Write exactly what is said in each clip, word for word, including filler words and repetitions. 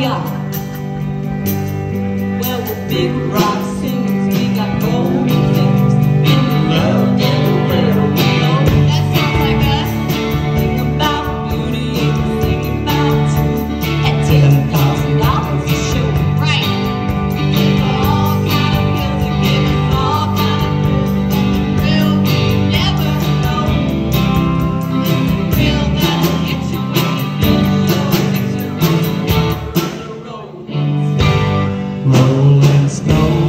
are. Well, we're big rock singers, we got golden fingers, in the world everywhere we go. That sounds like us. Sing about beauty, sing about truth, at ten thousand dollars a show. Right. All kind of pills that give us all kind of thrills. Thrill we never know. It's a thrill that'll get you when you finish your picture on the road. Rolling Stone.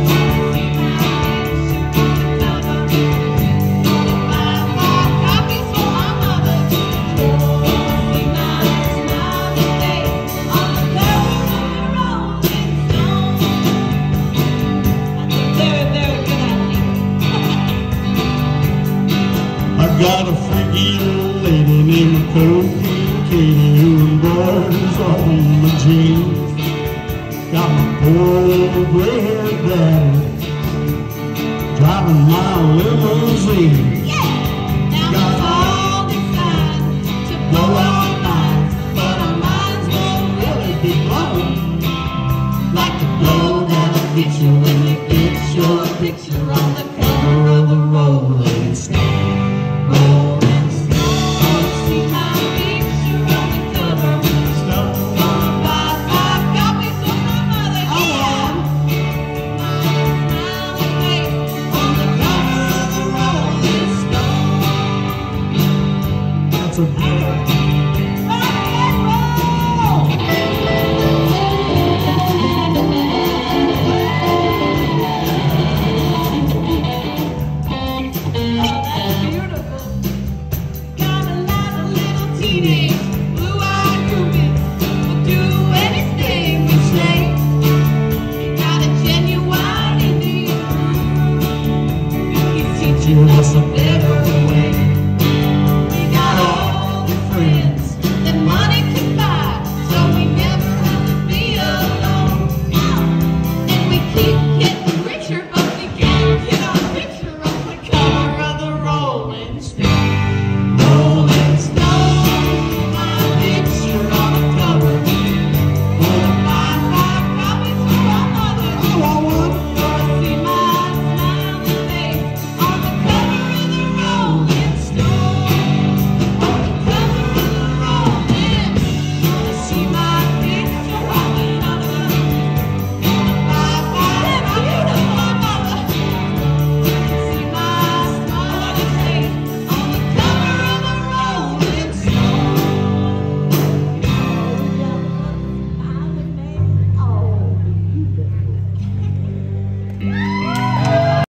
I got a freaky old lady named Cocaine Katie who embroiders on my jeans. Got my poor old gray-haired daddy driving my limousine. Now all designed to blow our minds, but our minds won't really be blown. Like the glow that'll get you when you get your picture on the cover of a Rolling Stone. Rolling Stone. See my picture on the cover. Buy five copies for my mother. Yeah. Smile, smiling face on the cover of the Rolling Stone. That's a Rock and roll. Oh, that's beautiful. Got a lot of little teenage